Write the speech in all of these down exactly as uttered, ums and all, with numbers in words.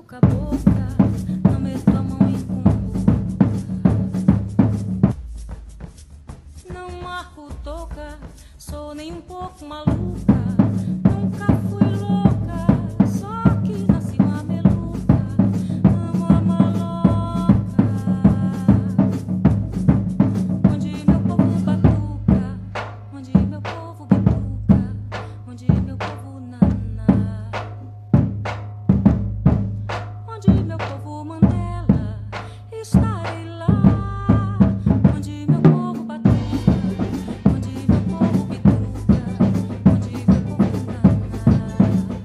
boca a boca, não meto a mão em cumbu. Não marco toca, sou nem um pouco maluca. Nunca fui louca, só que nasci uma meluca. Amo a maloca, onde meu povo batuca, onde meu povo bituca, onde meu povo naná, onde meu povo Mandela, estarei lá. Onde meu povo batuca, onde meu povo bituca, onde meu povo naná,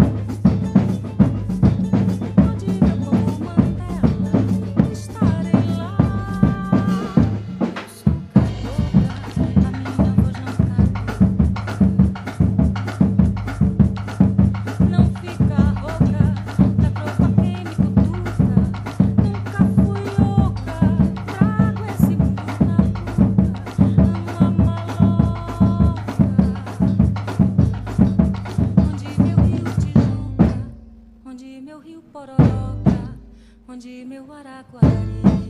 onde meu povo Mandela, estarei lá. Eu sou cabocla, a minha voz não caduca. Não fica rouca, da tropa quem me cutuca. Nunca fui louca, trago esse mundo na boca. Amo a maloca, onde meu rio Tijuca, onde meu rio Pororoca, onde meu Araguari.